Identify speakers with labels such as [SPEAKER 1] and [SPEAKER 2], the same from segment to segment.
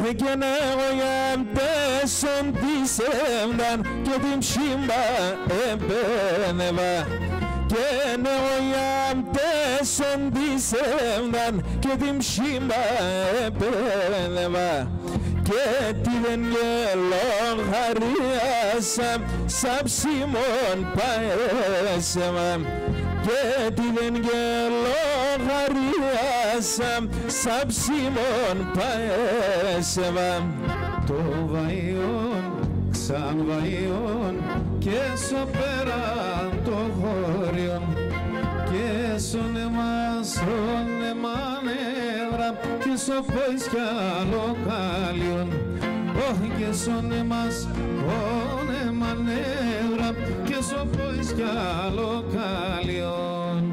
[SPEAKER 1] και εγώ για τέσσον της έμναν και την ψήμα επένευα. Και εγώ για τέσσον της έμναν και την ψήμα επένευα. Και τη δεν γελοχαρίασα σαν ψήμον παέσαιμα. Και τη δεν γελοχαρίασα σαν ψήμον παέσαιμα.
[SPEAKER 2] Το βαϊόν, σαν βαϊόν και σοπέραν το χώριον και σονεμά νεύρα και σοπόης κι άλλο κάλλιον. Όχι και σονεμάς όνεμα νεύρα και σοπόης κι άλλο κάλλιον.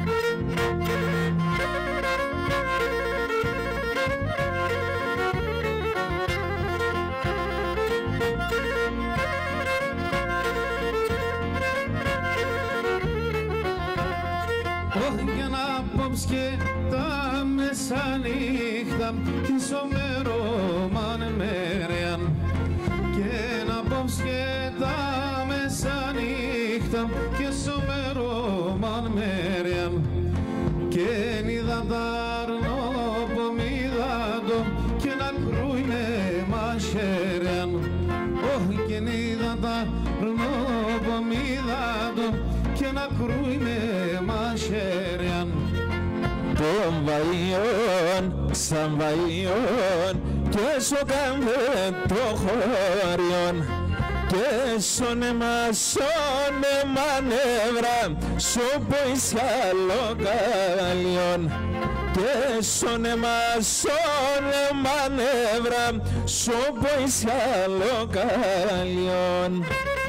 [SPEAKER 2] Και τα μεσανύχτα κι σομερόμαν μέρεαν και να πόψ και τα μεσανύχτα κι σομερόμαν μέρεαν και νίδα τα αρνόπομίδατο και να κρούινε μαχαίρεαν. Όχι και νίδα τα αρνόπομίδατο και να κρούινε μαχαίρεαν.
[SPEAKER 1] Τον βαϊόν, σαν βαϊόν και σοκάμβε το χώριον και σώνεμα νεύρα σώποης κι άλλο κάλλιον. Και σώνεμα νεύρα σώποης κι άλλο κάλλιον.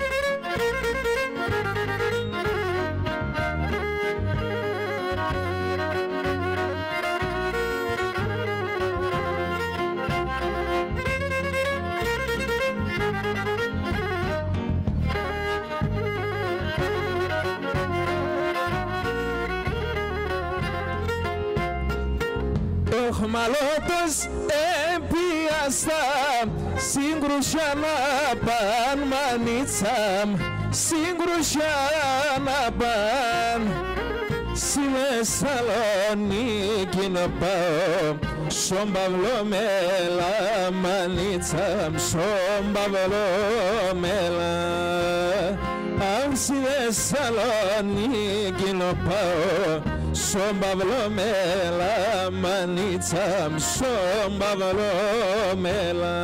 [SPEAKER 1] Μαλώτος επίαστα σύγκρουσια να παν μανίτσαμ, σύγκρουσια να παν. Στη Θεσσαλονίκη να πάω στον Παυλομέλα μανίτσαμ, στον Παυλομέλα. Αν στη Θεσσαλονίκη να πάω στον Παυλομέλα μανίτσαμ, στον Παυλομέλα.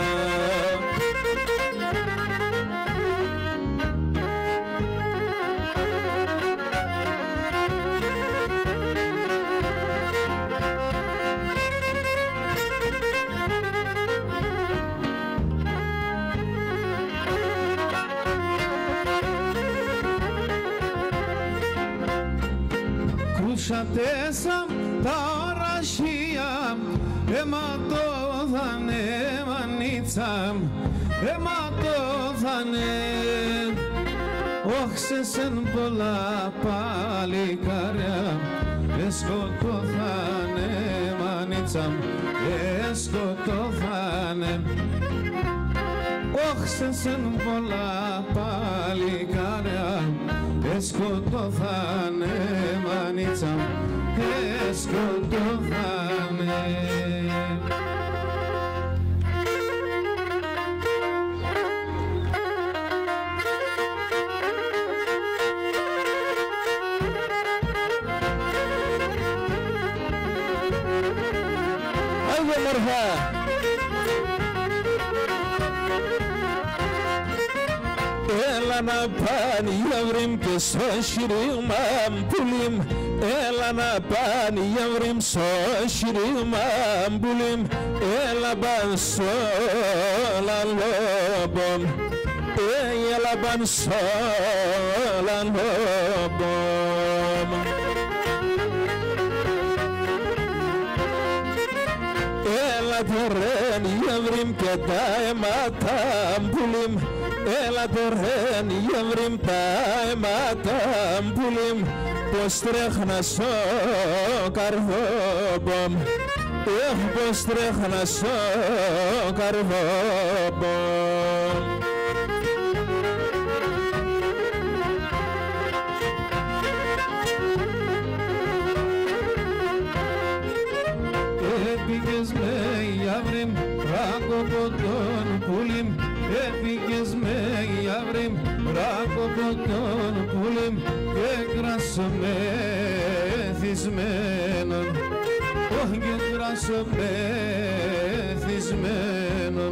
[SPEAKER 2] Κρούσατεσαν τα ορασία, αιματώθανε μανίτσαμ, αιματώθανε. Όχσεσεν πολλά παλικάρια, εσκοτώθανε μανίτσαμ, εσκοτώθανε. Όχσεσεν πολλά παλικάρια, εσκοτώθανε μανίτσαμ, εσκοτώθανε.
[SPEAKER 1] Άγιο μορφά! Έλα να πάνε για βρήμ και στο σιρίγμα πουλίμ. Έλα να πάνε για βρήμ στο σιρίγμα πουλίμ. Έλα πάνε στο λαλόπομ. Έλα πάνε στο λαλόπομ. Έλα τώρα για βρήμ και τα αίματα πουλίμ. Έλα τώρα για βρήμ τα αίματα πουλίμ. Πως τρέχνα στο καρδόπομ. πως τρέχανα στο καρβόμπο.
[SPEAKER 2] Έπηγες με γιαύριμ, ράκοποτον πουλιμ. Έπηγες με γιαύριμ, ράκοποτον πουλιμ. Και κράσω μεθυσμένον, όχι και κράσω μεθυσμένον.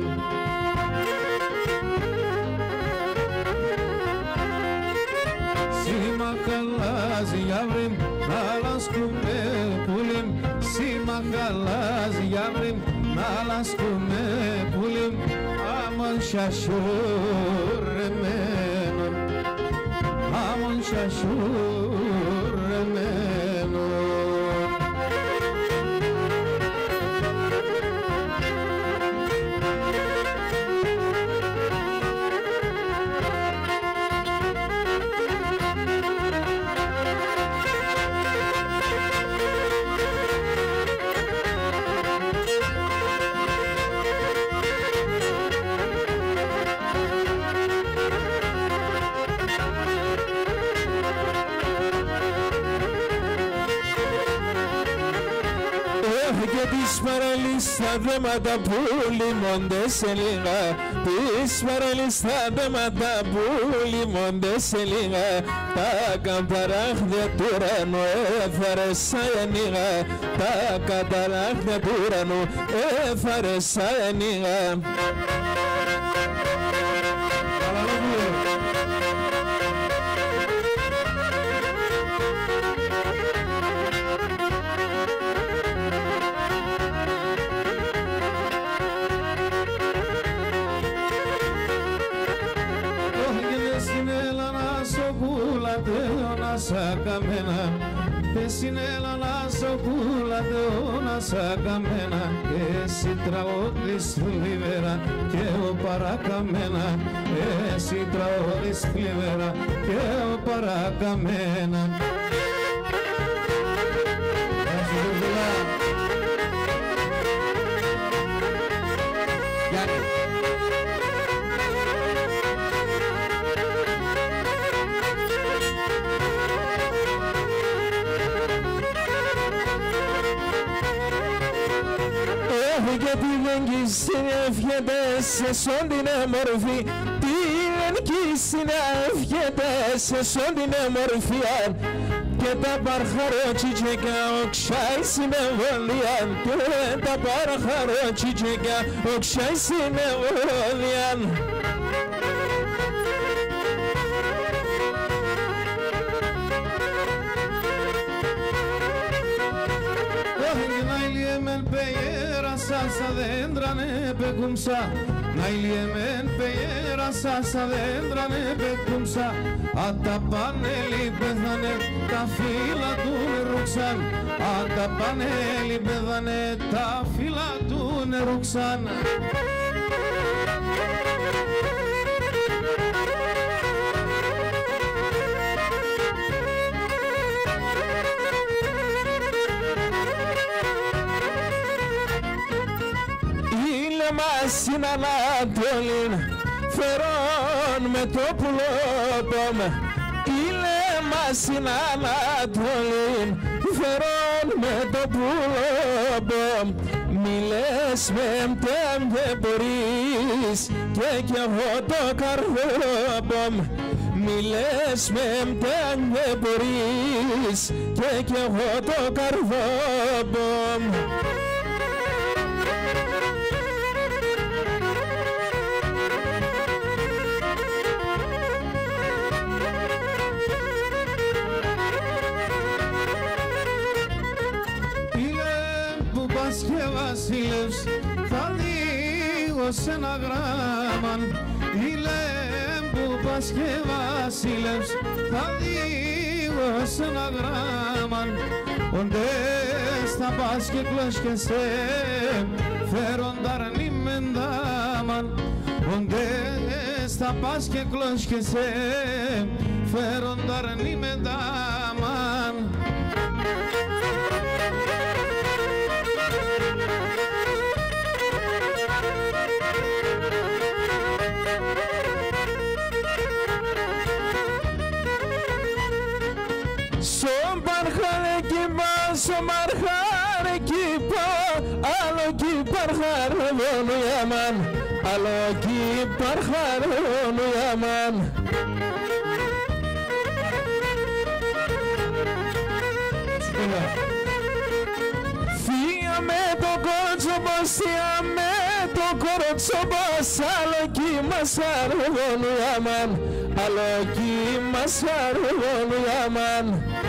[SPEAKER 2] Σήμα χαλάζει γιαύριμ, αλάσκουμε πουλιμ. Σήμα χαλάζει γιαύριμ, αλάσκουμε πουλιμ. Άμον σασουρεμένον, άμον σασουρεμένον.
[SPEAKER 1] Και τις παραλίες στα δέματα που λιμώνται σε λίγα, τις παραλίες στα δέματα που λιμώνται σε λίγα, τα καταράχτια του ουρανού έφαρεσα ανοίγα, τα καταράχτια του ουρανού έφαρεσα ανοίγα.
[SPEAKER 2] Καμένα, πεσινέλα να σοκούλα δεώνα σαν καμένα. Εσύ τραγώδης θλιβέρα και ο παρακαμένα. Εσύ τραγώδης θλιβέρα και ο παρακαμένα.
[SPEAKER 1] Γιατί δεν κυσυνεύχεται σε σον την μορφή, τι δεν κυσυνεύχεται σε σον την μορφία, και τα παρχαρότσιτσικα οξάι συνεβολία, και τα παρχαρότσιτσικα οξάι συνεβολία. Sa dendra ne bekumsa, nailiemen peyera sa dendra ne bekumsa. Atapaneli bedane ta fila tu ne ruksan, atapaneli bedane ta fila tu ne ruksan. Μας στην Ανατολήν φερών με το πουλόπομ, ήλε μας στην Ανατολήν φερών με το πουλόπομ. Μη λες με μτέμ δεν μπορείς και κι εγώ το καρβόπομ. Μη λες με μτέμ δεν μπορείς και κι εγώ το καρβόπομ.
[SPEAKER 2] Και βασίλευς θα δίγω σ' ένα γράμμαν. Ηλέμ που πας και βασίλευς θα δίγω σ' ένα γράμμαν. Οντες θα πας και κλώσκεσαι φέρονταρ νημεντάμαν. Οντες θα πας και κλώσκεσαι φέρονταρ νημεντάμαν.
[SPEAKER 1] όσο μαρχάρε κύπο, άλλο κύπαρ χαρβόνου γιαμάν, άλλο κύπαρ χαρβόνου γιαμάν. Φύγα με το κότσοπο, φύγα με το κοροτσόπο, άλλο κύπαρ χαρβόνου γιαμάν, άλλο κύπαρ χαρβόνου γιαμάν.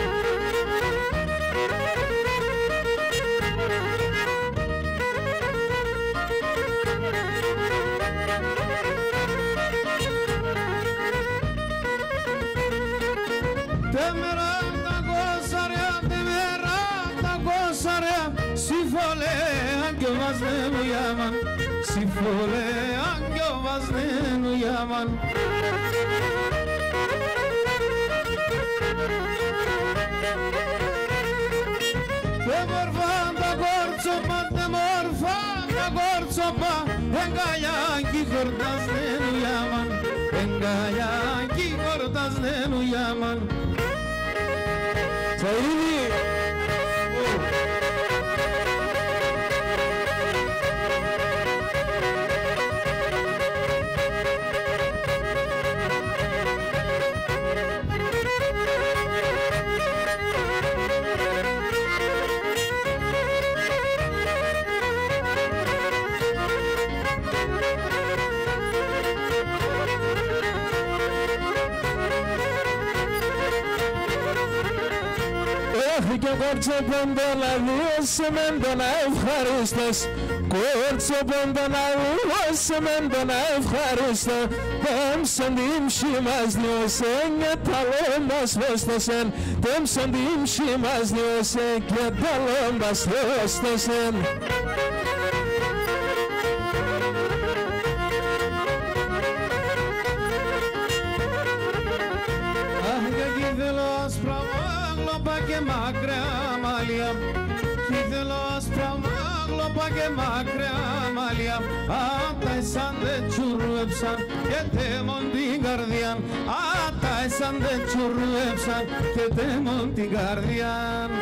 [SPEAKER 2] Si fole angio vaznenu yaman Te morfanda gorzopa, te morfanda gorzopa Engayanki gordaznenu yaman Engayanki gordaznenu yaman
[SPEAKER 1] Saidi και κορτσοποντολα δίωσε μεν τον ευχαρίστως, κορτσοποντολα δίωσε μεν τον ευχαρίστω, τέμψον τίμψη μας διώσε και ταλό μας βόστοσεν, τέμψον τίμψη μας διώσε και ταλό μας βόστοσεν.
[SPEAKER 2] Και μακριά μαλλιά κι θέλω άσπρα μάγλωπα και μακριά μαλλιά απ' τα εσάν δεν τσουρουέψαν και τέμον την καρδιά απ' τα εσάν δεν τσουρουέψαν και τέμον την καρδιά.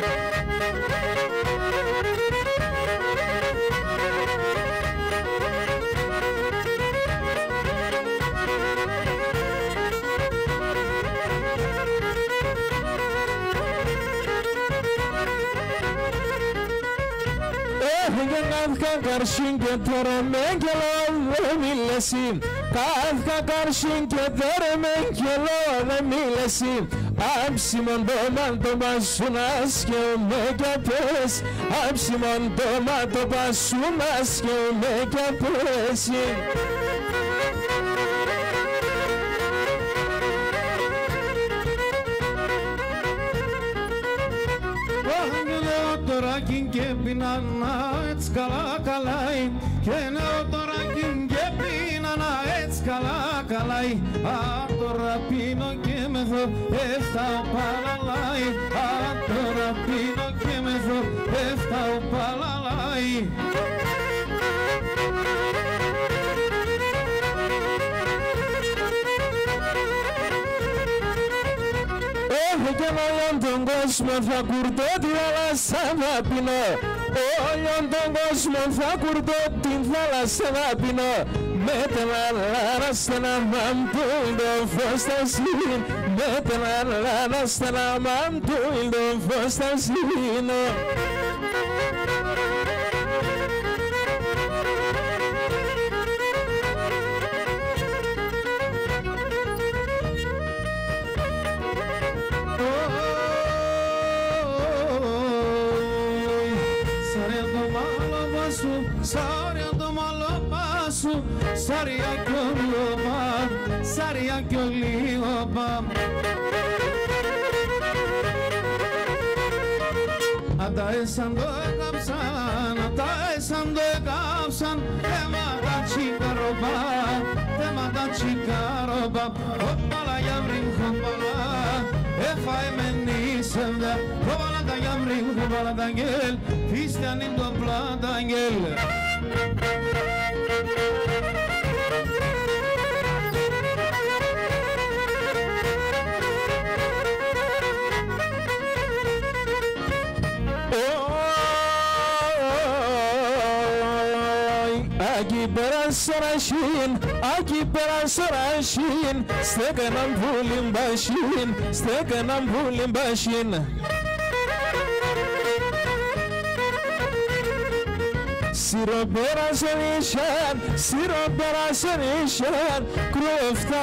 [SPEAKER 1] Κάθκα καρσίν και τώρα με κελό δεν μίλεσαι, κάθκα καρσίν και τώρα με κελό δεν μίλεσαι, άψιμον το μάντο μας σου να σκέουμε κι απές, άψιμον το μάντο μας σου να σκέουμε κι απέσει.
[SPEAKER 2] Τωράκιν και πίνανα έτσι καλά καλάει και νέο τωράκιν και πίνανα έτσι καλά καλάει αν τώρα πίνω και μεθώ έφταω παλαλάει αν τώρα πίνω και μεθώ έφταω παλαλάει.
[SPEAKER 1] Έχω κι όλον τον κόσμο θα κουρτώ τη θάλασσα να πίνω, όλον τον κόσμο θα κουρτώ την θάλασσα να πίνω, με την αλάρα στενά μαμ του ήλτον φως θα σβήνω, με την αλάρα στενά μαμ του ήλτον φως θα σβήνω.
[SPEAKER 2] Σάρια κι ολιόπα, σάρια κι ολιόπα. Ατα έσαν το έκαψαν, ατα έσαν το έκαψαν, θέματα τσικαροπά, θέματα τσικαροπά. Χοπαλά για βρήν χοπαλά, έφαε με νήσευδα, χοπαλά τα για βρήν χοπαλά τα αγγέλ, φίστιαν είναι το πλάτα αγγέλ.
[SPEAKER 1] πέραν σωρασίν, άκι πέραν σωρασίν, στέκαναν πουλιν μπασίν, στέκαναν πουλιν μπασίν. Siro perişan, siro perişan, krofta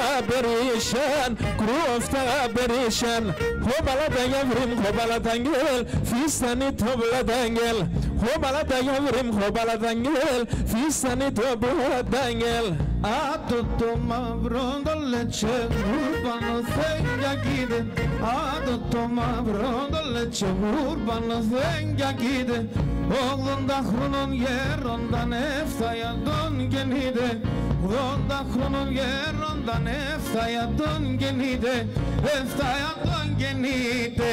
[SPEAKER 1] perişan. Hobalatan yavrum, hobalatan gel, fistani toblatan gel. Hobalatan yavrum, hobalatan gel, fistani toblatan gel.
[SPEAKER 2] Άτοτο μαύρο το λέτσε γουρπανο θέγγια κοίτε. Άτοτο μαύρο το λέτσε γουρπανο θέγγια κοίτε. 80 χρόνων γέρονταν έφταια τον γεννήτε. 80 χρόνων γέρονταν έφταια τον γεννήτε. Έφταια τον γεννήτε.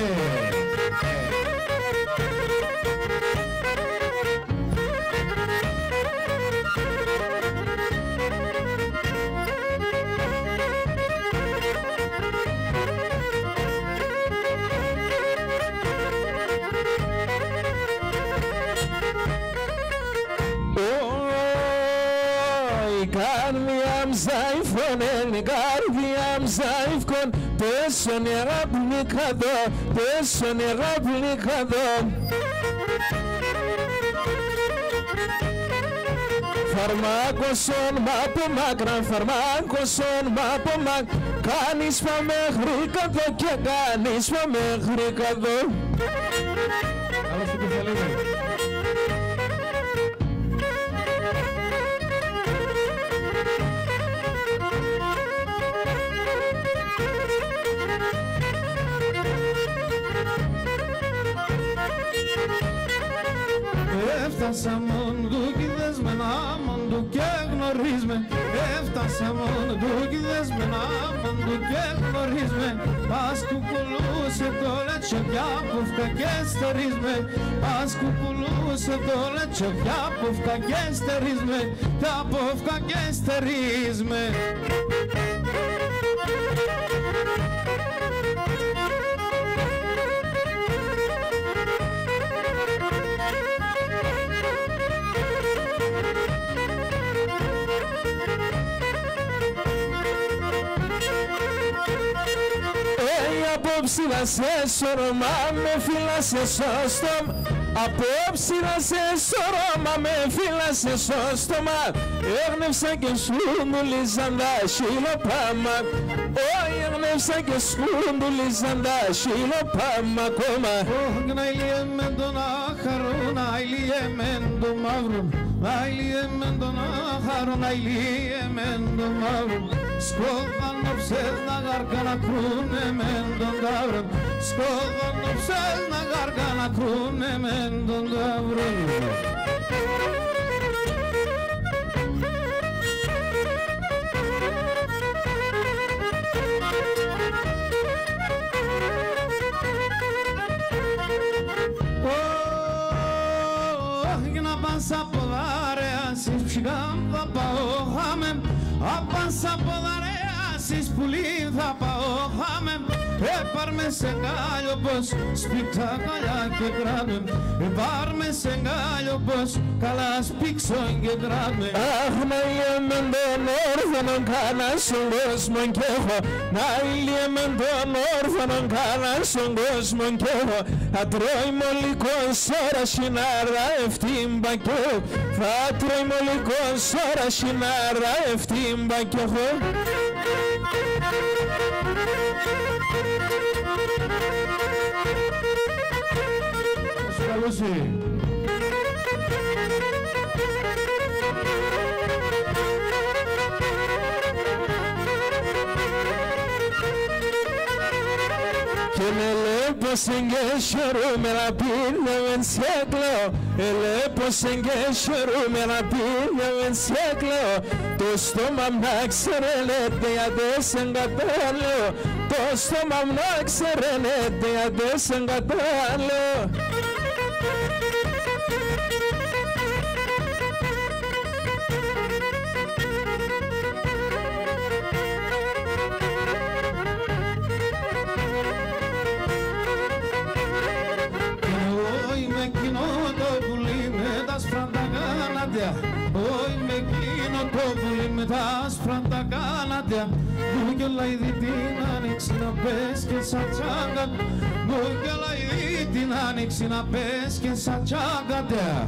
[SPEAKER 1] Καρδιάμ ζαϊφωνεν, καρδιάμ ζαϊφκον, πέσω νερά πληκαδό, πέσω νερά πληκαδό. Φαρμάκωσον μ' από μάκραν, φαρμάκωσον μ' από μάκραν, κάνεις πα μέχρι καδό και κάνεις πα μέχρι καδό. Καλώς το κεφαλίδι.
[SPEAKER 2] Έφτασα μοντούκιδες με ένα μοντού και γνωρίζουμε. Έφτασα μοντούκιδες με ένα μοντού και γνωρίζουμε. Πας κουκουλούσε το λέτσο πια που φκα και στερίζουμε. Πας κουκουλούσε το λέτσο πια που φκα και στερίζουμε. Τα που φκα και στερίζουμε.
[SPEAKER 1] Απόψη να σε σώρωμα με φύλασε σώστο. Απόψη να σε σώρωμα με φύλασε σώστομα. Έγνευσα και σκούντουλίζαν τα σιλοπάμα. Όχι έγνευσα και σκούντουλίζαν τα σιλοπάμα ακόμα.
[SPEAKER 2] Να ηλιέμεν τον άχαρο, να ηλιέμεν τον μαύρο. Να ηλιέμεν τον άχαρο, να ηλιέμεν τον μαύρο. Σκόδανο ψες να γάρκα να κρούνε μεν τον ταύρο. Σκόδανο ψες να γάρκα να κρούνε μεν τον ταύρο. Να πας από δαρεάσεις ψυχάμ θα πάω χάμεμ. Απάς από δαρεάσεις πουλί θα πάω χάμεμ. Έπαρμε σε γκάλιο πως σπίξα καλιά και κράτμεμ. Έπαρμε σε γκάλιο πως καλά σπίξω και κράτμεμ.
[SPEAKER 1] Αχ, να ηλιέμεν τον όρφανον κάνα στον κόσμο κι έχω. Να ηλιέμεν τον όρφανον κάνα στον κόσμο κι έχω. Θα τρώει μολικός ώρα συνάρα ευτύμπα κι έχω. Θα τρώει μολικός ώρα συνάρα ευτύμπα κι έχω.
[SPEAKER 2] Σου καλώσει.
[SPEAKER 1] Και με λέπωσεν και χαιρούμενα πήρνευεν σέκλαιο. Ελέπωσεν και χαιρούμενα πήρνευεν σέκλαιο. Το στόμα μ' να ξέρετε αντέσεν κατάλαιο. Το στόμα μ' να ξέρετε αντέσεν κατάλαιο.
[SPEAKER 2] Όχι με εκείνο πάλι με τα άσπρα τα κάνατε. Μου και λαϊδί την άνοιξη να πες και σαν τσάγκα. Μου και λαϊδί την άνοιξη να πες και σαν τσάγκα.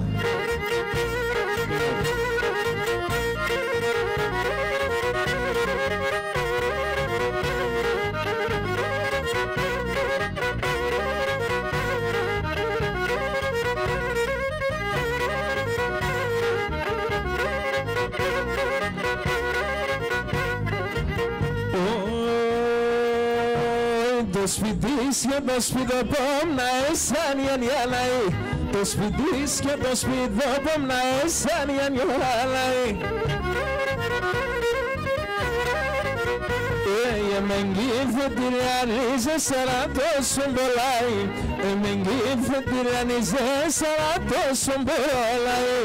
[SPEAKER 1] Το σπιτίσιο το σπιτοπόμνα εσάν η ανιάλαη. Το σπιτίσιο το σπιτοπόμνα εσάν η ανιάλαη. Εμεγγίφε τη ρεανίζε σαρατώσον πολλάι. Εμεγγίφε τη ρεανίζε σαρατώσον πολλάι.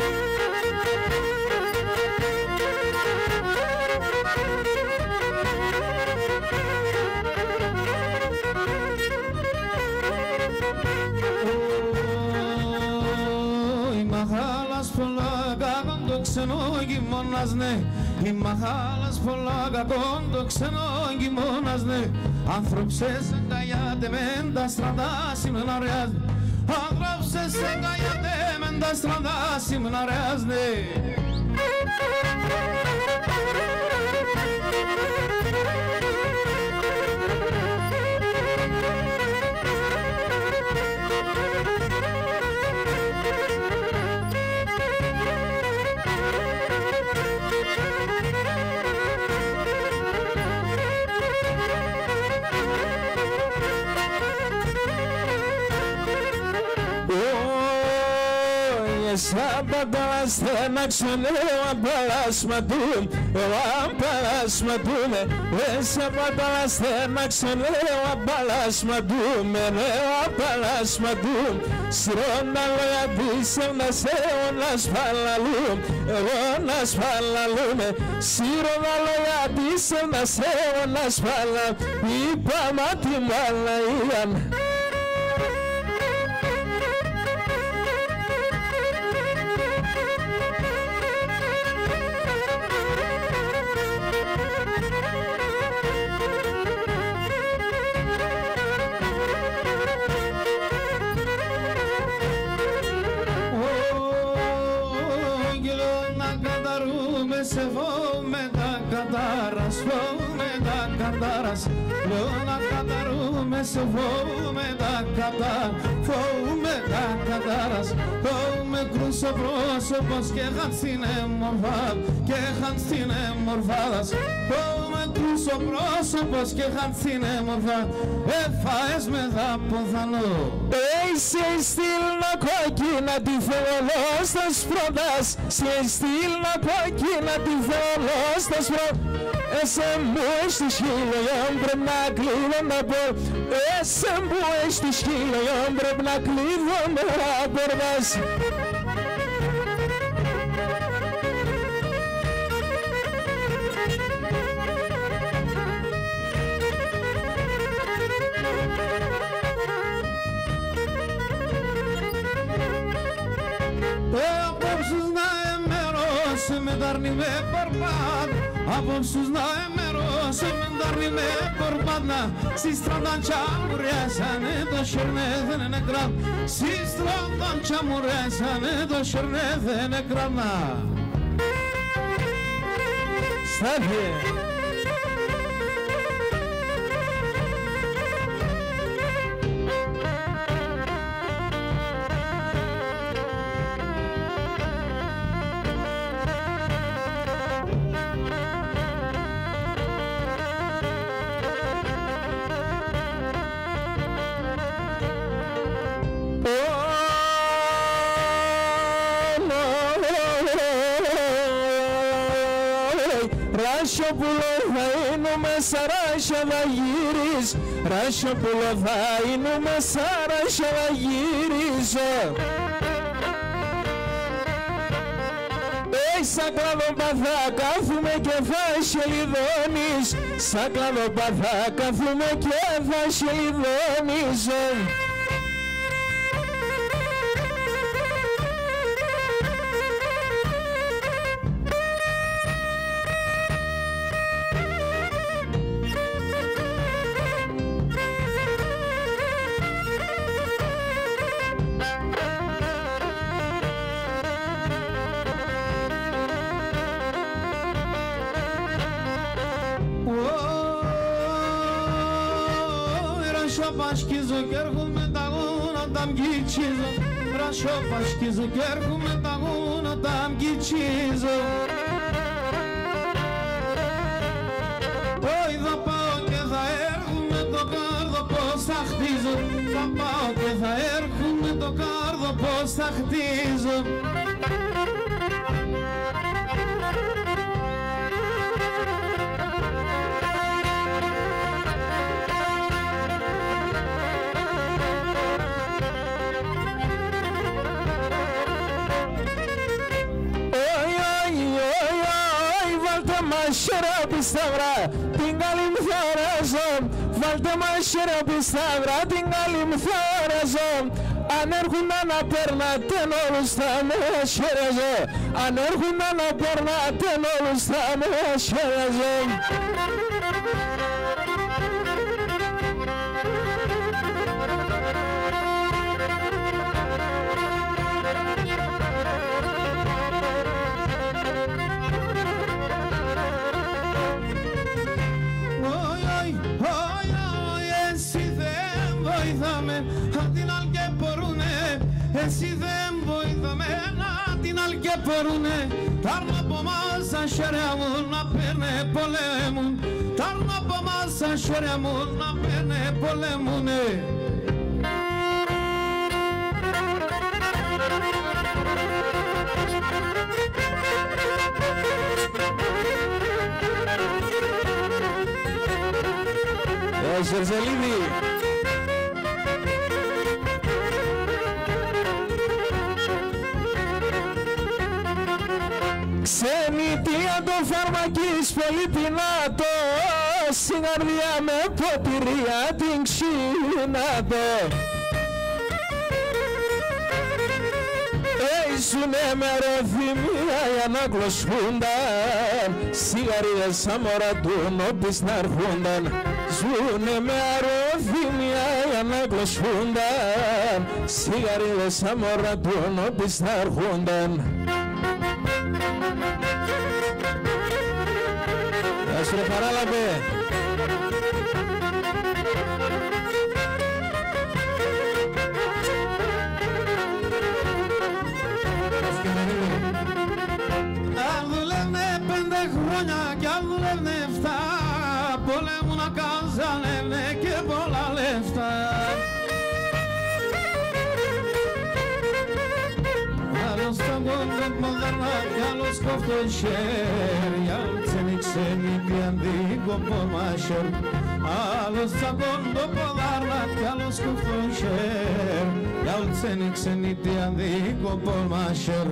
[SPEAKER 2] Ξενόγιμονας ναι, η μαχάλας πολλά κακόν το ξενόγιμονας ναι. Άνθρωψες εγκαγιάτε μεν τα στραντάσιμνα ρεάς. Άνθρωψες εγκαγιάτε μεν τα στραντάσιμνα ρεάς ναι.
[SPEAKER 1] Σαμπανταλάστε να ξενέω αμπαλάσματούν. Εγώ αμπαλάσματούν. Σαμπανταλάστε να ξενέω αμπαλάσματούν. Νέο αμπαλάσματούν. Σιρώντα λόγια πίσω να σέω να σπαλαλούν. Εγώ να σπαλαλούμε. Σιρώντα λόγια πίσω να σέω να σπαλαλούν. Είπα μάτι μαλαΐαν.
[SPEAKER 2] Σε φόμε τα κατάρας, φόμε τα κατάρας. Λέω να καταρούμε, σε φόμε τα κατάρας, φόμε τα κατάρας. Φόμε κρούσο πρόσωπος και είχαν στην εμορφάδα, και είχαν στην εμορφάδας. Φόμε κρούσο πρόσωπος και είχαν στην εμορφάδα, εφάες με θα ποθανώ.
[SPEAKER 1] Σε στείλνα κόκκινα τη θέλω στα σπροντάς. Σε στείλνα κόκκινα τη θέλω στα σπροντάς. Σε μου στη σχήλιον πρέπει να κλείδω να πω. Σε μου στη σχήλιον πρέπει να κλείδω να πορδάς.
[SPEAKER 2] Απόψους να εμερώσει με τάρνη με παρπάτ. Απόψους να εμερώσει με τάρνη με παρπάτ. Στις τραντάντια μου ρέσανε το σιρνέδε νεκράν. Στις τραντάντια μου ρέσανε το σιρνέδε νεκράν.
[SPEAKER 1] Στάθη. Ράσιοπουλο θα είνουμε σαράσια θα γύρεις. Ράσιοπουλο θα είνουμε σαράσια θα γύρεις. Σαν κλαδοπαθά κάθουμε και θα σελιδώνεις. Σαν κλαδοπαθά κάθουμε και θα σελιδώνεις.
[SPEAKER 2] Ράσο πασκίζω κι έρχομαι τα γούνα τα μκιτσίζω. Ράσο πασκίζω κι έρχομαι τα γούνα τα μκιτσίζω. Όχι θα πάω και θα έρχομαι το κάρδο πως θα χτίζω. Θα πάω και θα έρχομαι το κάρδο πως θα χτίζω.
[SPEAKER 1] Μαχαίρι σταυρά την καλή μου θαράζω. Βάλτε μαχαίρι σταυρά την καλή μου θαράζω. Αν έρχουνε να περνάτε όλους θα με χαιρεζώ. Αν έρχουνε να περνάτε όλους θα με χαιρεζώ.
[SPEAKER 2] Εσύ δεν βοηθάμε να την αλκεπορούνε. Τάρμα από μας σαν χέρια μου να παίρνε πολέμουν. Τάρμα από μας σαν χέρια μου να παίρνε πολέμουνε.
[SPEAKER 1] Ζερζελίδη. Ξενιτία το φαρμακής πολύ πεινάτο. Στην καρδιά με ποτηρία την ξυνάτο. Ήσουνε με αεροθυμία για να κλωσχούνταν. Σιγαρίδες σαν μωρά του νόπις να έρχονταν. Ζουνε με αεροθυμία για να κλωσχούνταν. Σιγαρίδες σαν μωρά του νόπις να έρχονταν. Ας ρε παράλαβε.
[SPEAKER 2] Αν δουλεύνε 5 χρόνια κι αν δουλεύνε 7, πολέμου να καζανεύνε και πολλά λεφτά. Άλλος τα κόντρα μοδερνά κι άλλος κόφτω χέρι. Άλλοι ξένοι πιαντίκο πομάσερ. Άλλος τα κόντο ποδάρνα κι άλλος κόφτω χέρι. Άλλοι ξένοι πιαντίκο πομάσερ.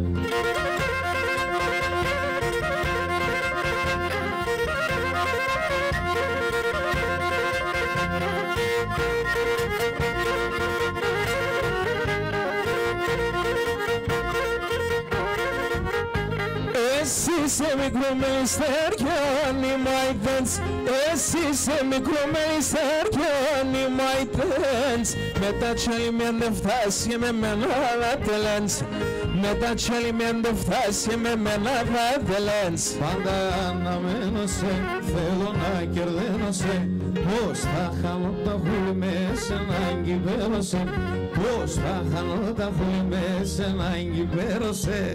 [SPEAKER 1] Εσύ σε μικρό μεϊστέριον η μαϊτέντς. Εσύ σε μικρό μεϊστέριον η μαϊτέντς. Μετά τσαλιμέντε φτάσει με μένα βατελέντς. Μετά τσαλιμέντε φτάσει με μένα βατελέντς.
[SPEAKER 2] Πάντα αναμένω σε, θέλω να κερδένω σε. Πώς θα χάνω τα χούλη μέσα να εγκυπέρω σε. Πώς θα χάνω τα χούλη μέσα να εγκυπέρω σε.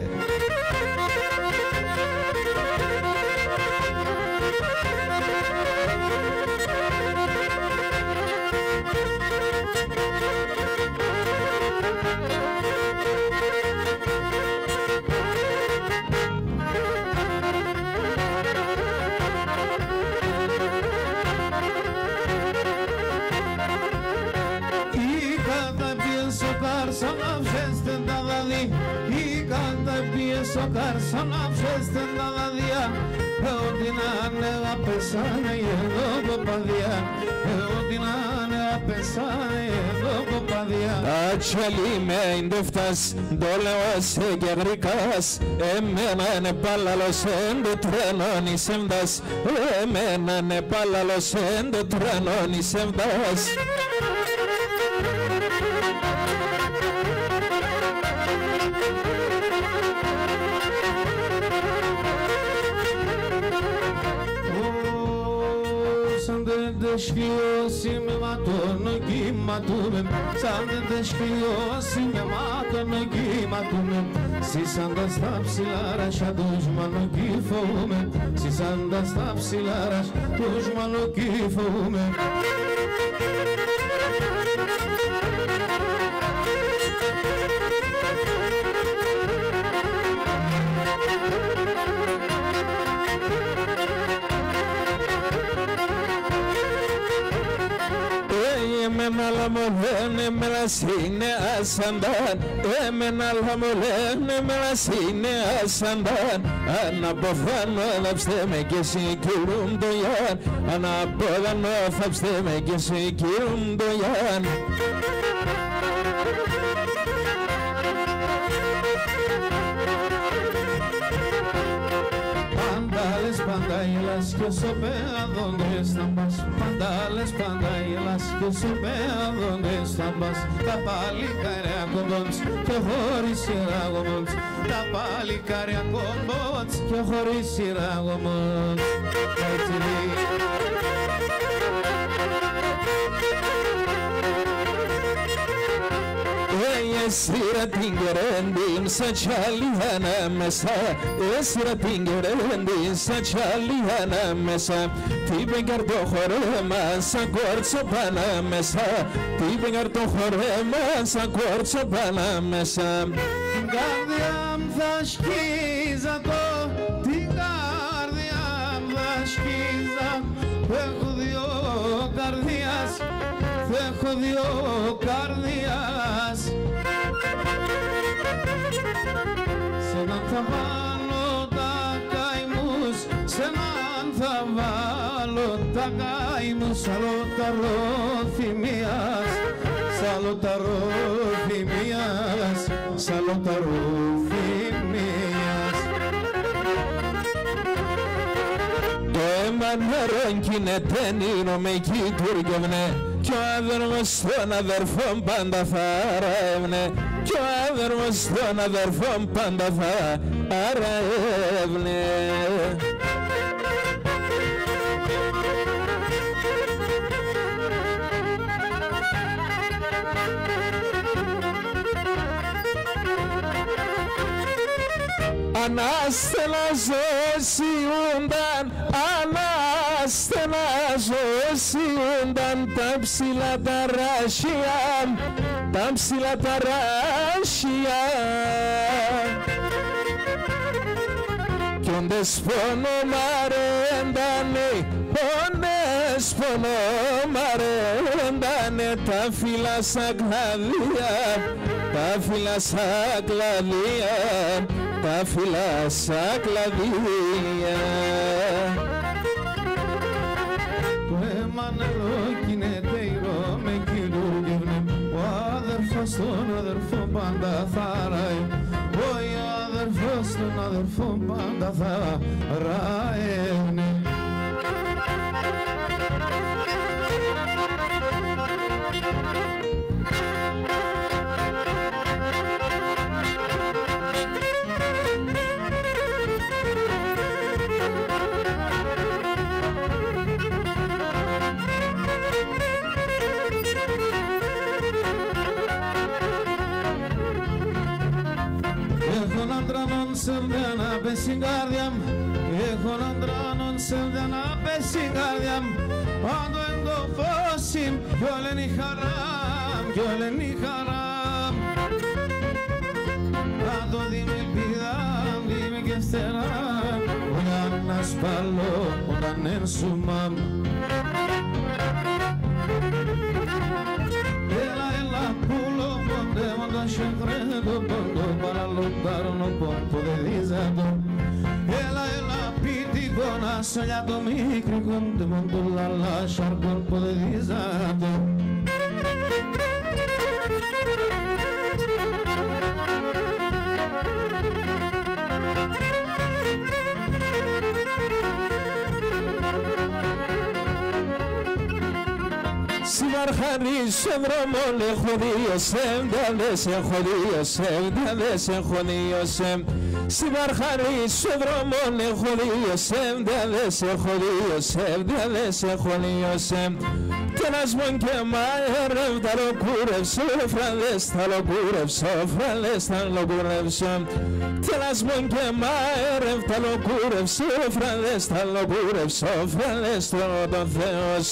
[SPEAKER 2] Σαν να ψέστε τα δαδιά. Ό,τι να είναι απεσάνε εδώ κοπαδιά. Ό,τι να είναι απεσάνε εδώ κοπαδιά.
[SPEAKER 1] Τα τσαλιμέντε φτάς, το λέω σε γευρικάς. Εμένα είναι πάλαλος εν το τρένον εισεμβάς. Εμένα είναι πάλαλος εν το τρένον εισεμβάς.
[SPEAKER 2] δεν τεσκιώσει με ματώνω κύματουμε, σαν δεν τεσκιώσει με ματώνω κύματουμε. Σίσαντα στα ψηλάρα τους μαλοκύφωουμε, σίσαντα στα ψηλάρα τους μαλοκύφωουμε.
[SPEAKER 1] Εμένα λαμολέν, εμένα είναι ασαντάν. Εμένα λαμολέν, εμένα είναι ασαντάν. Αναποφάνω θαψτε με και εσύ κυρούν το Ιαν. Αναποφάνω θαψτε με και εσύ κυρούν το Ιαν.
[SPEAKER 2] Pantales, pandayelas, que sopea donde estambas. Pantales, pandayelas, que sopea donde estambas. Τα παλικάρια κομπότς και χωρίς σειράγωμοτς. Τα παλικάρια κομπότς και χωρίς σειράγωμοτς.
[SPEAKER 1] Εσύ ρε την κερέντην σαν τσαλιάνα μέσα. Εσύ ρε την κερέντην σαν τσαλιάνα μέσα. Τι πέγκαρ το χορέμα σαν κόρτσο πάνα μέσα. Τι πέγκαρ το χορέμα σαν κόρτσο πάνα μέσα.
[SPEAKER 2] Την καρδιά μου θα σκίζα το, την καρδιά μου θα σκίζα. Έχω δύο καρδιάς, έχω δύο καρδιάς. Σ' έναν θα βάλω τα καημούς, σ' έναν θα βάλω τα καημούς. Σαλόταρο θυμίας, σαλόταρο θυμίας, σαλόταρο θυμίας.
[SPEAKER 1] Το αίμα νερόν κινεται νήνο με κυτουργευνε. Κι ο αδερφός των αδερφών πάντα θα αρεύνε. Κι ο αδερφός των αδερφών πάντα θα αρεύνε. Αναστεναζόσιουνταν, αναστεναζόσιουνταν τα ψηλά τα ράσια, τα ψηλά τα ράσια. Κι όντες πονομαρέντανε, όντες πονομαρέντανε τα φύλλα σαν κλαδία, τα φύλλα σαν κλαδία, τα φύλλα σαν κλαδία.
[SPEAKER 2] Το αίμα νερό κινείται ήρω με κυλούργευνε. Ο αδερφός τον αδερφό πάντα θα ράει. Ο αδερφός τον αδερφό πάντα θα ραεύνε. Έχω άντρανον σερδένα πες στην καρδιά μου. Έχω άντρανον σερδένα πες στην καρδιά μου. Πάντο εν το φώσιμ κι όλεν η χαράμ, κι όλεν η χαράμ. Πάντο δίμη ελπίδαμ, δίμη και φτεράμ. Όταν να σπαλώ, όταν ένσουμαμ. Έλα πουλο πόντε μόντο σεκρέτο πόντο παραλοντάρω πόντο δε δίζατο. Έλα πίτικο να σαλιά το μικρό κόντε μόντο λαλά σαρκόν πόντο δε δίζατο.
[SPEAKER 1] Συμμαρχανείς στον δρόμο λεχοδίωσεμ, δαλέσαι χωδίωσεμ, δαλέσαι χωδίωσεμ. Στην Αρχαρή στο δρόμο έχω λιώσεμ, δεν σε έχω λιώσεμ, δεν σε έχω λιώσεμ. Κι ένας μον και μαέρευ τα λοκούρευσω, φραλές τα λοκούρευσω, φραλές τα λοκούρευσω. Κι ένας μον και μαέρευ τα λοκούρευσω, φραλές τα λοκούρευσω, φραλές το Θεός.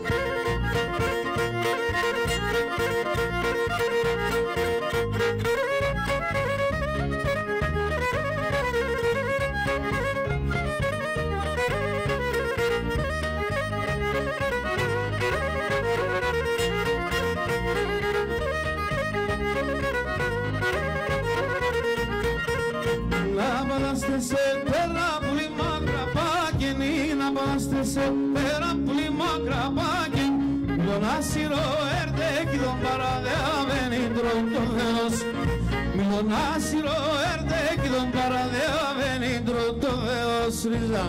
[SPEAKER 2] Σε πέρα πολύ μακρά πάγγενη, να πάστε σε πέρα πολύ μακρά πάγγενη. Τον άσυρο έρτε κι τον παραδεάβαινη τρόντο Θεός. Τον άσυρο έρτε κι τον παραδεάβαινη τρόντο Θεός. Ρίζα.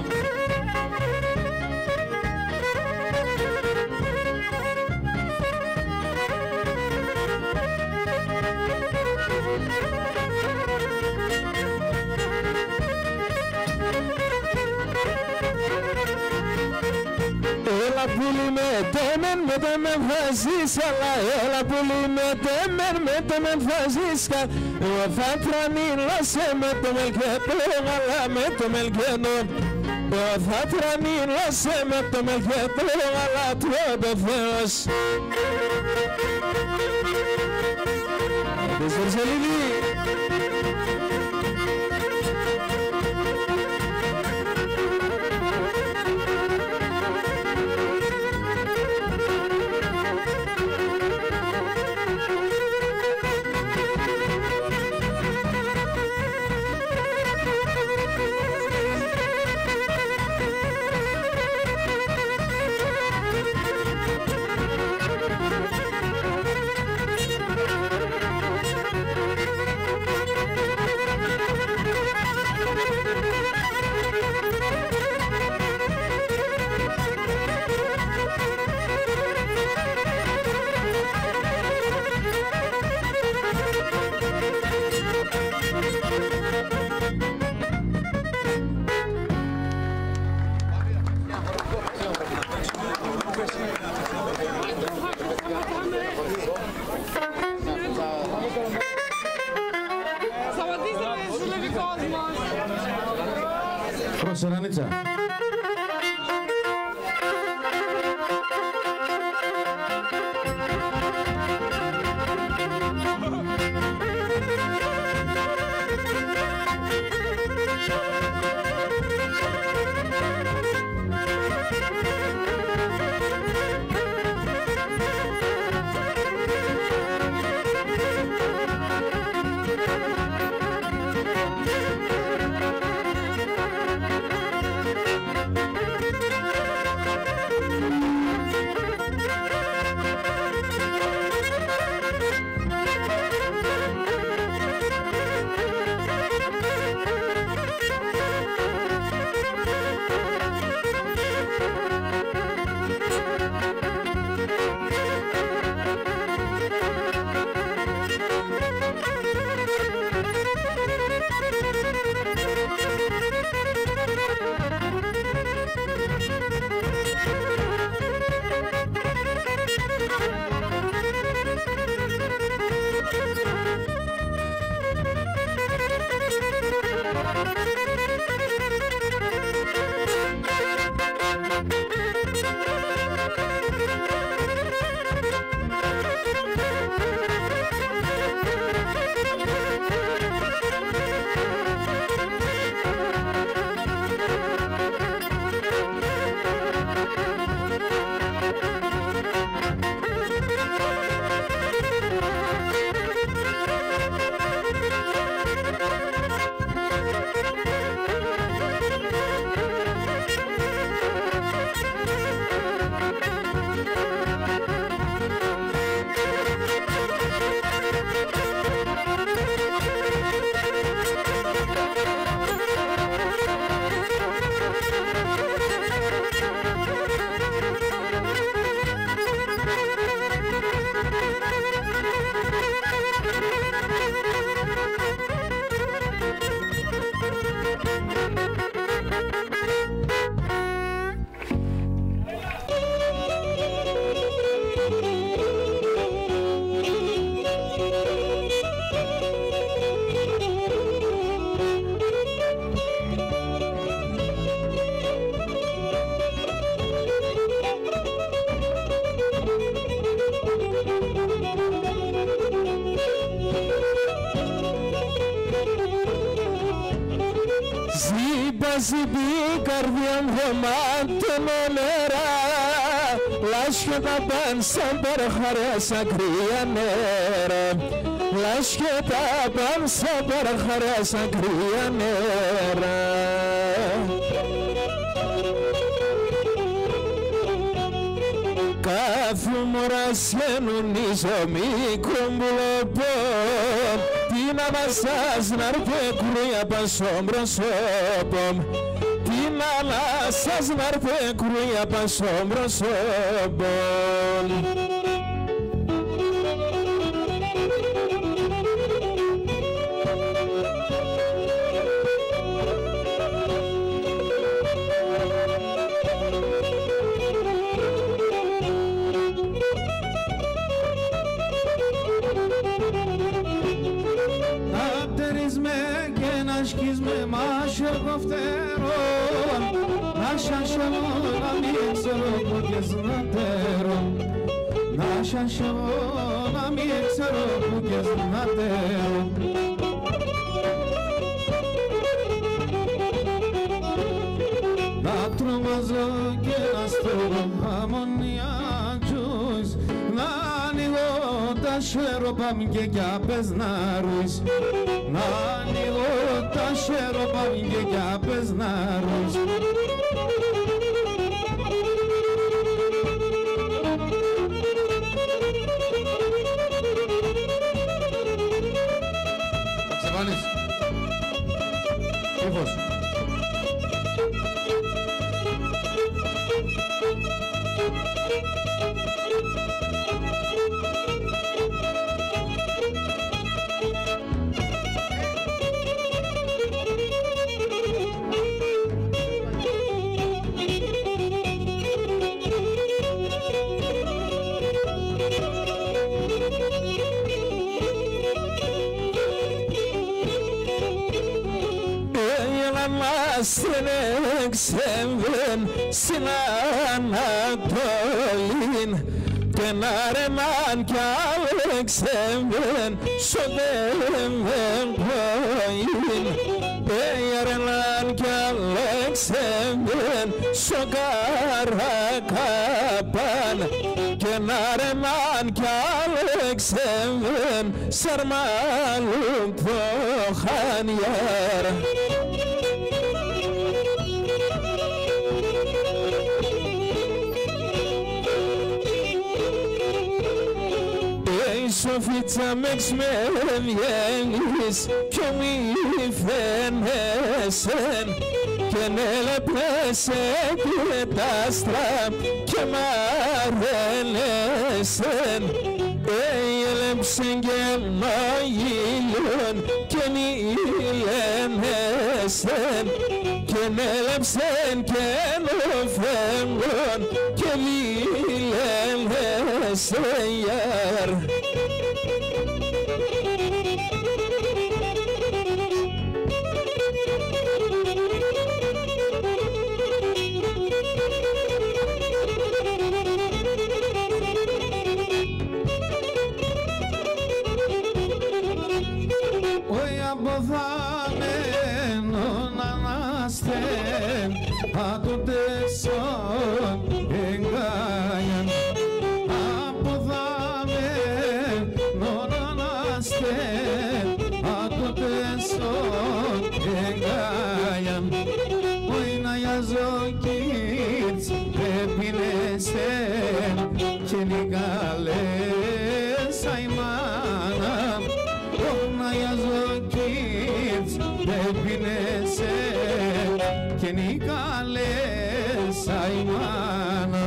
[SPEAKER 1] Έλα πουλί με τέμεν βάζεις, αλλά έλα πουλί με τέμεν βάζεις. Εγώ θα τρανίλασαι με το μελκέτο, αλλά με το μελκέτο. Εγώ θα τρανίλασαι με το μελκέτο, αλλά το Θεός.
[SPEAKER 2] Σερανίτσα.
[SPEAKER 1] αλλάζει την καρδιά μου δωμάτινο νερά, λάσχετα παν σαν παραχαρέα σαν κρύα νερά, λάσχετα παν σαν παραχαρέα σαν κρύα νερά. Κάθε μωρά σχενονίζω μικρό μπουλοπό, την αμασάς να έρθει κρούια πασό προσώπο, την αμασάς να έρθει κρούια πασό προσώπο.
[SPEAKER 2] να μην ξέρω που και znatero. Να τρομάζω και να στρώνω αμμονιάτζους, να ανοίγω τα σέρωπα και κι απες να ρουείς, να ανοίγω τα σέρωπα και κι απες να ρουείς. Ήχος.
[SPEAKER 1] Συνεξέμβεν στην Ανατολήν και να ρεμάν κι αλεξέμβεν σοδεύεν πρωίν, ρεμάν κι αλεξέμβεν σοκαρακαπάν και να ρεμάν κι αλεξέμβεν σαρμάλουν προχανιέρα. Σοφίτσα με βγαίνεις κι μη φαίνεσαι και νελεπνέσαι και τα άστρα και μ' αρένεσαι, έλεψεν και μαγίλιον και νηλένεσαι και νέλεψεν και νοφέμγον και νηλένεσαι γιάρ. Και νικάλες αημάνα.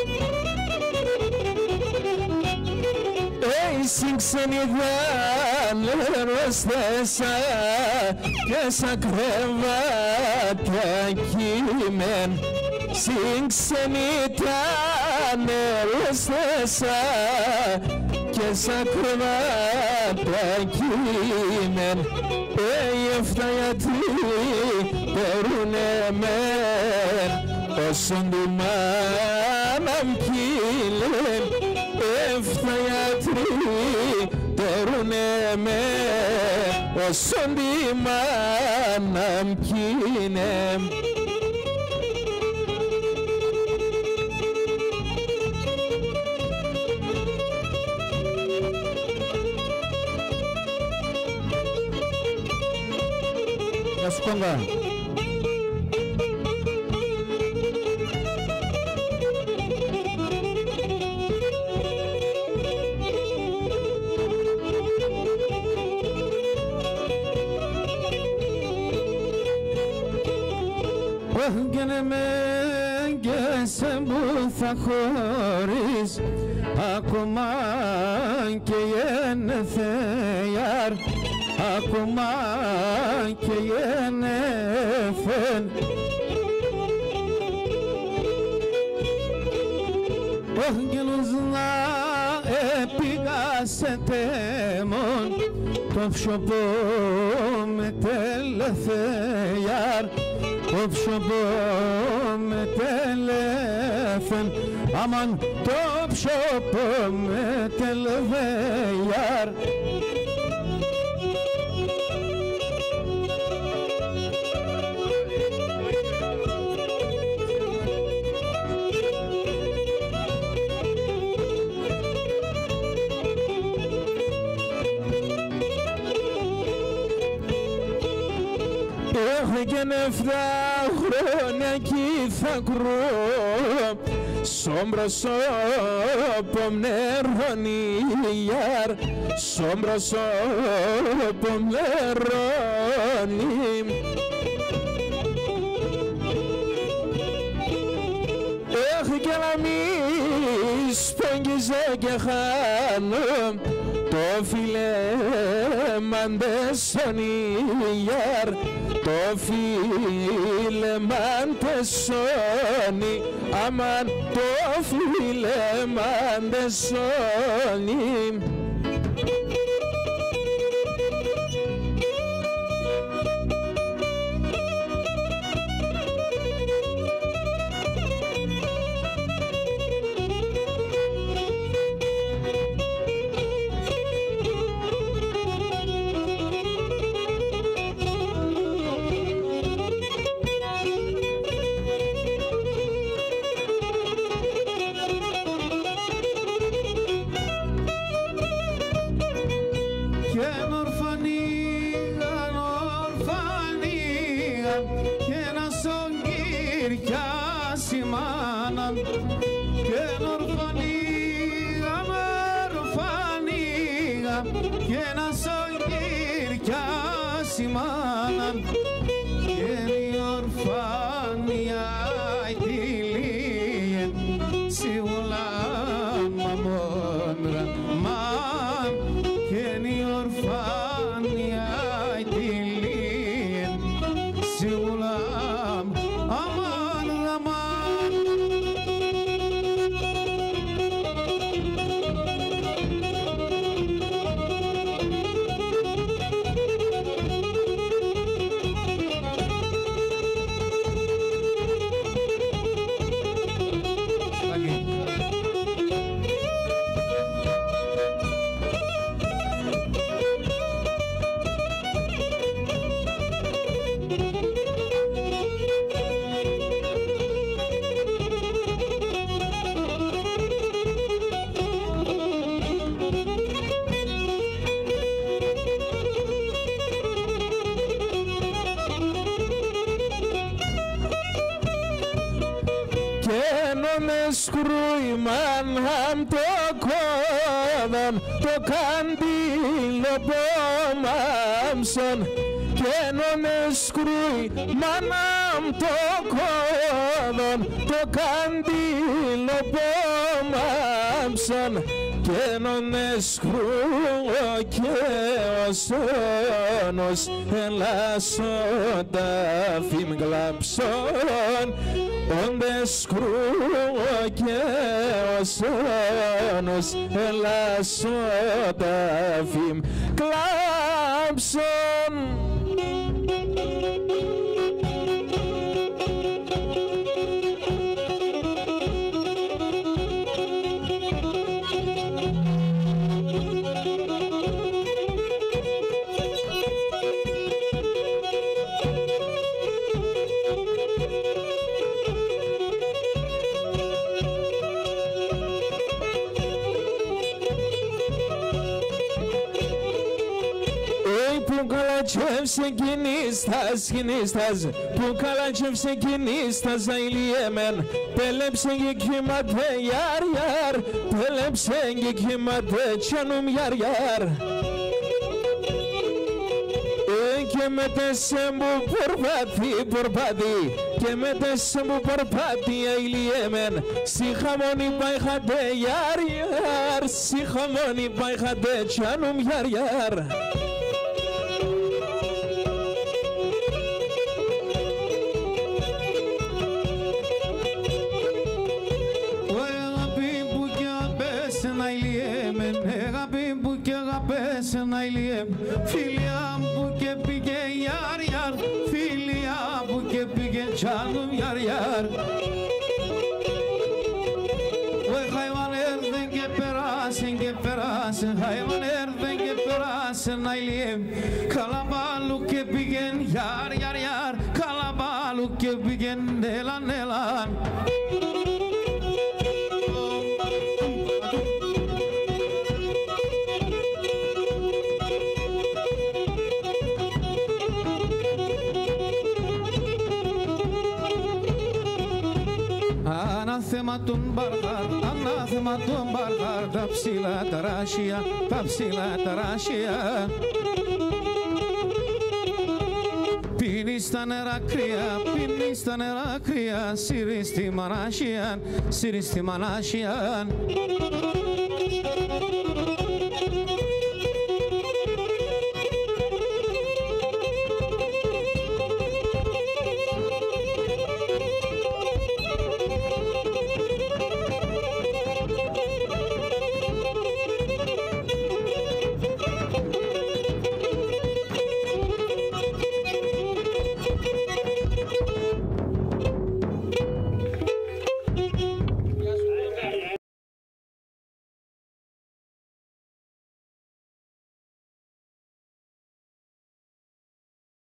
[SPEAKER 1] Ξενιδά νερός θέσα και σαν κρεβάτια κείμεν συν ξενιτά νερός θέσα και σαν κρεβάτια κείμεν οι εφταγιατροί περούνε μεν όσον τη μάνα μ' κύλεν εφταγιατροί περούνε μεν όσον τη μάνα μ' κύλεν.
[SPEAKER 2] Γεια σου Κόγκα. Όγγενε με και σε που θα χωρίς ακόμα και γενεθέιαρ ακόμα και γενέφεν Όγγελος να επίγασετε μον το ψωπό με τελεθέιαρ το ψωπό με τελέφεν αμάν το ψωπό με τελεθέιαρ
[SPEAKER 1] Έχω και 7 χρόνια κι θα κρώ στον προσώπο νερώνιαρ στον προσώπο νερώνι έχω και να μη σπόγγιζε και χάνω το φιλεμαντεσόνιαρ το φιλεμαντεσόνι αμάν το φιλεμαντεσόνι σκρούιμαν αμ το κόδον το καντήλο πόμαμσον και νόμε σκρούιμαν αμ το κόδον το καντήλο πόμαμσον και νονες κρούω και ο σόνος ελάσσοντα φιμ γλαψών όντες κρούω και ο σόνος ελάσσοντα φιμ γλαψών. Κινίστας, που καλά τσεύσε κινίστας αηλιέμεν, πέλεψε και κύματε γιάρ, πέλεψε και κύματε τσιανουμ γιάρ. Και μετέσαι μου πορπάτι, και μετέσαι μου πορπάτι αηλιέμεν, σι χαμόνι πάιχατε γιάρ, σι χαμόνι πάιχατε τσιανουμ γιάρ.
[SPEAKER 2] Φίλια μου και πήγε γιάρ, φίλια μου και πήγε τσάνουμ γιάρ. Χαϊβάν έρθεν και περάσεν, χαϊβάν έρθεν και περάσεν αηλιέμ. Καλαμπάλου και πήγεν γιάρ, καλαμπάλου και πήγεν έλαν. Ανάθεμα τον μπαρχάρ, τα ψηλά τα ράσια, πίνεις τα νερά κρύα, σύρεις τη μανάσιαν,